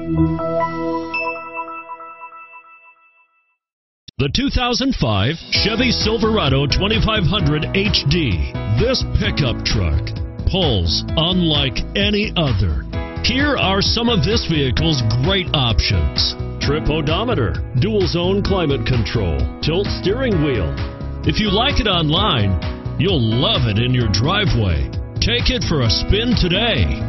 The 2005 Chevy Silverado 2500HD. This pickup truck pulls unlike any other. Here are some of this vehicle's great options: trip odometer, dual zone climate control, tilt steering wheel. If you like it online, you'll love it in your driveway. Take it for a spin today.